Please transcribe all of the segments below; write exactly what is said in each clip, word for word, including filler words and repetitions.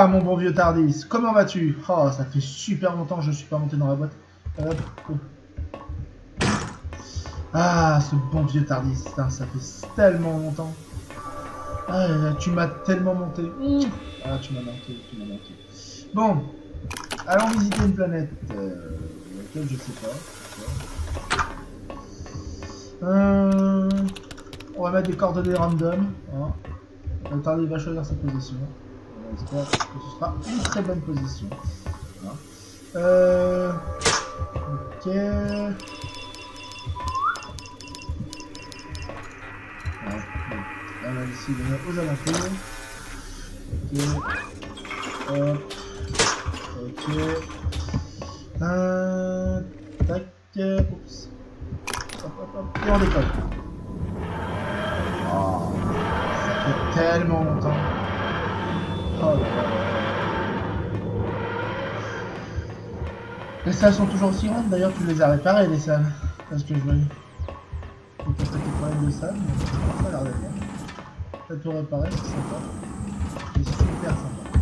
mon bon vieux Tardis, comment vas-tu? Oh, ça fait super longtemps que je suis pas monté dans la boîte. Hop. Ah, ce bon vieux Tardis, putain, ça fait tellement longtemps. Ah, tu m'as tellement monté. Ah, tu m'as monté, tu m'as monté. Bon, allons visiter une planète. Euh, laquelle je sais pas. Euh, on va mettre des coordonnées random. Hein. Le Tardis va choisir sa position. On espère que ce sera une très bonne position. Hein. Euh, ok. On va ici venir aux alentours. Ok. Hop. Ok. Euh, tac. Oups. Hop, hop, hop. Et on décolle. Oh, ça fait tellement longtemps. Oh là là. Les salles sont toujours aussi grandes. D'ailleurs, tu les as réparées, les salles. Parce que je veux. Il y a peut-être des problèmes de salle, mais ça a l'air de bien. Ça peut réparer, c'est sympa. C'est super sympa.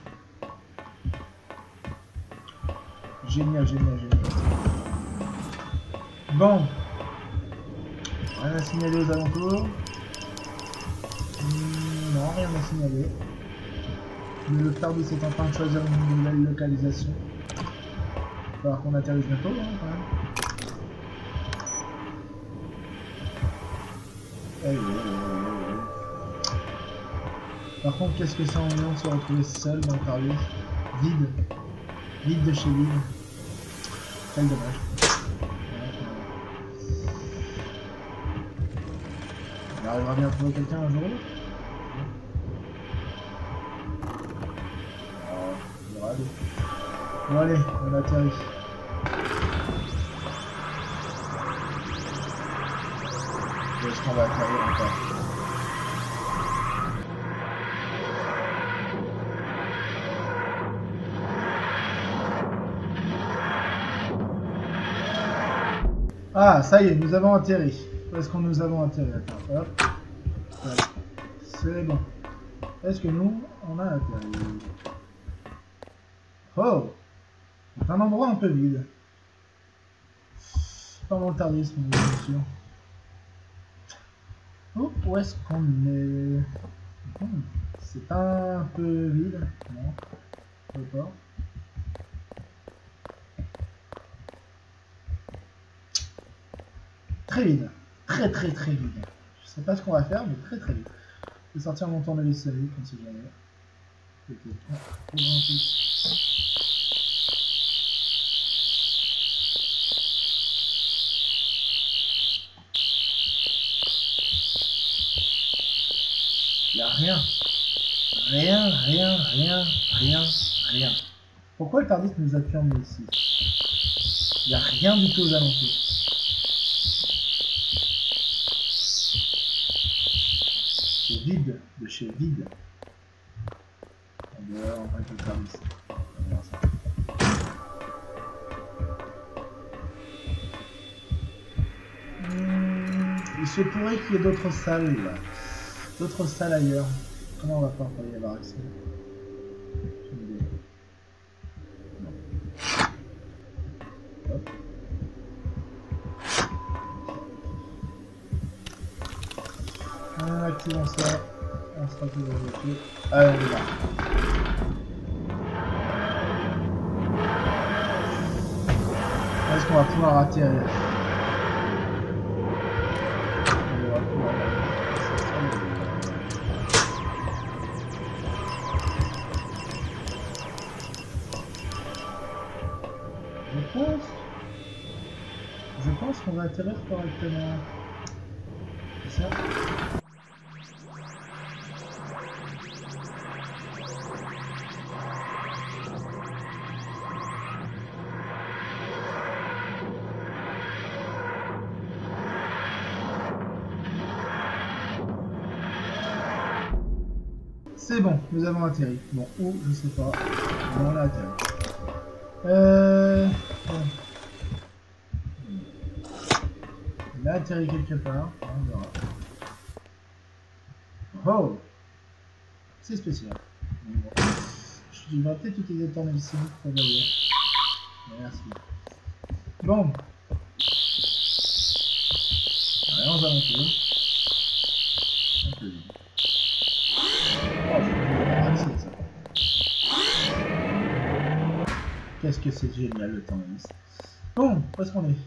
Génial, génial, génial. Bon. Rien à signaler aux alentours. Mmh, non, rien à signaler. Mais le Tardis est en train de choisir une nouvelle localisation. Il va falloir qu'on atterrisse bientôt, hein, quand même. Allez, allez, allez. Par contre, qu'est-ce que c'est ennuyant de se retrouver seul dans le Tardis? Vide. Vide de chez vide. Quel dommage. On arrivera bien à trouver quelqu'un un jour ou l'autre. Oh, aller. Bon allez, on atterrit. Est-ce qu'on va atterrir encore? Ah, ça y est, nous avons atterri. Où est-ce qu'on nous avons atterri? Attends, hop. Ouais. C'est bon. Est-ce que nous, on a atterri? Oh! C'est un endroit un peu vide. Pas mon Tardis, bien sûr. Oh, où est-ce qu'on est? Hmm. C'est un peu vide. Non. D'accord. Très vide. Très très très vide. Je sais pas ce qu'on va faire, mais très très vide. Je vais sortir mon tournevis sonique, on sait jamais. Il n'y a rien. Rien, rien, rien, rien, rien. Pourquoi le Tardis nous a pu emmener ici? Il n'y a rien du tout aux alentours. C'est vide, de chez vide. En dehors, en fait, le Tardis. On va voir ça. Hum, il se pourrait qu'il y ait d'autres salles là. D'autres salles ailleurs. Comment on va pouvoir y avoir accès? Hop. En activant ça, on sera toujours bloqué. Allez, on est là. Est-ce qu'on va pouvoir atterrir? On va pouvoir... Je pense... Je pense qu'on va atterrir correctement. C'est ça? C'est bon, nous avons atterri. Bon, où, je sais pas. Bon, on a atterri. Euh... Bon. Il a atterri quelque part. On verra. Oh! C'est spécial. Bon. tu vas peut-être utiliser ton médecine pour ouvrir. Merci. Bon. Rien aux alentours. Un peu vide. Oh, c'est ça. Qu'est-ce que c'est génial le temps liste. Bon, où est-ce qu'on est?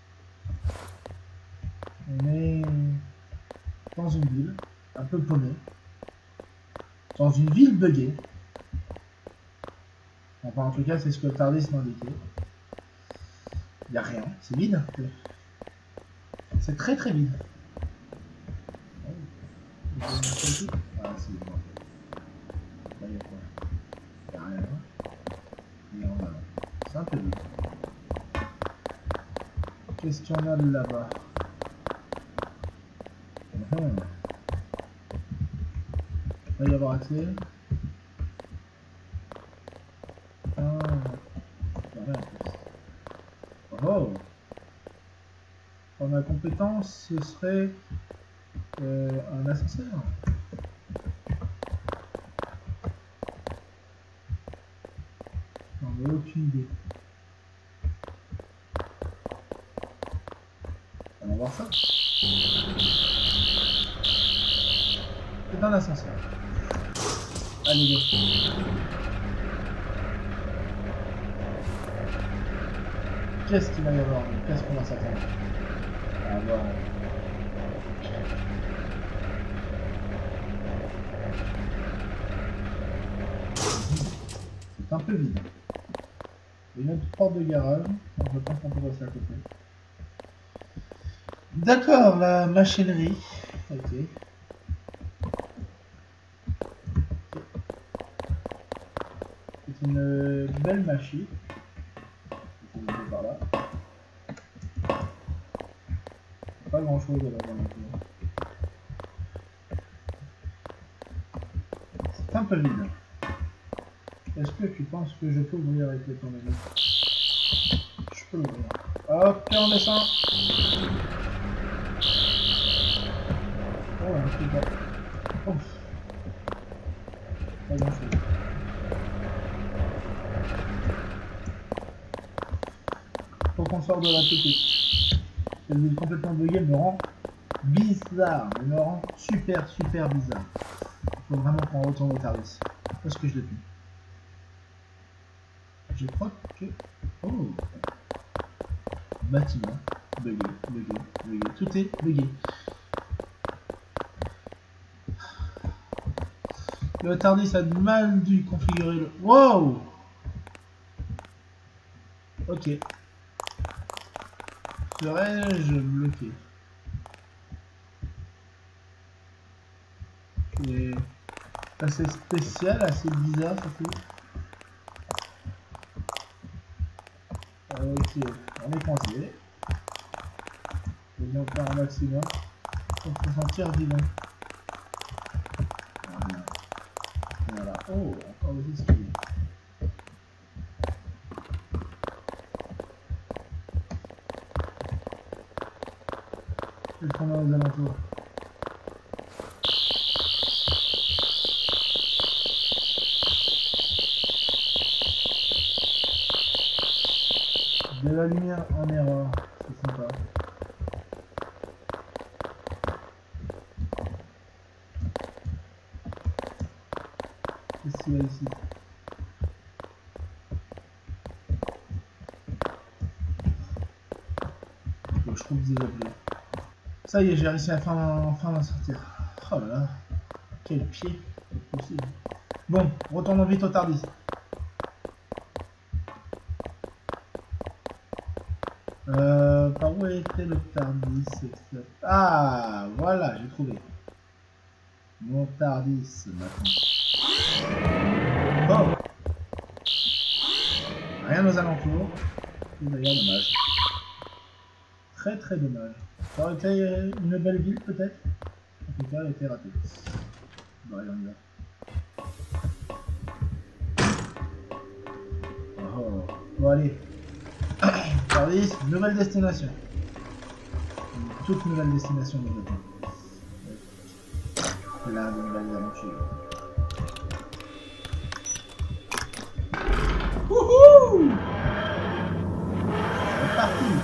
On est dans une ville, un peu paumée. Dans une ville buggée. Enfin, en tout cas, c'est ce que le TARDIS m'indiquait. Il n'y a rien, c'est vide. C'est très très vide. Ah, c'est bon. Là, il y a quoi? Il n'y a rien. Et en avant. C'est un peu vide. Qu'est-ce qu'il y en a là-bas? Hum. Il va y avoir accès. Ah, il y a rien en plus. Oh! Dans ma compétence, ce serait euh, un ascenseur. J'en ai aucune idée. On va voir ça. C'est un ascenseur. Allez, go. Qu'est-ce qu'il va y avoir? Qu'est-ce qu'on va s'attendre à voir? C'est un peu vide. Il y a une autre porte de garage. Donc je pense qu'on peut passer à côté. D'accord, la machinerie. Ok. C'est une belle machine. Par là. Pas grand chose là dans la tour. C'est un peu vide. Est-ce que tu penses que je peux ouvrir avec le tournevis? Je peux l'ouvrir. Ok, on descend. Oh, un truc là. Ouf. Pas grand chose. Faut qu'on sorte de la petite. Cette ville complètement buggée me rend bizarre. Elle me rend super super bizarre. Il faut vraiment qu'on retourne au TARDIS. Où est-ce que je l'ai pu? Je crois que... Oh! Bâtiment. Bugué, bugué, bugué. Tout est bugué. Le TARDIS a mal dû configurer le... Wow! Ok. Serais-je bloqué? C'est assez spécial, assez bizarre surtout. Ok, on est coincé. Faut bien faire un maximum pour se sentir vivant. Voilà. Voilà. Oh, encore des escaliers. Qu'est-ce qu'on a aux alentours? De la lumière en erreur, c'est sympa. Qu'est-ce qu'il y a ici? Okay, je trouve des objets. Ça y est, j'ai réussi à enfin, enfin m'en sortir. Oh là là, quel pied, c'est possible. Bon, retournons vite au TARDIS. Euh, par où était le TARDIS? Ah, voilà, j'ai trouvé. Mon TARDIS, maintenant. Oh! Rien aux alentours. C'est d'ailleurs dommage. Très très dommage. Ça aurait été une belle ville peut-être. En tout cas, elle a été ratée. Bon, allez, on y va. Oh, bon, allez. TARDIS, nouvelle destination. Une toute nouvelle destination de notre temps. Plein de nouvelles aventures. Wouhou! C'est parti.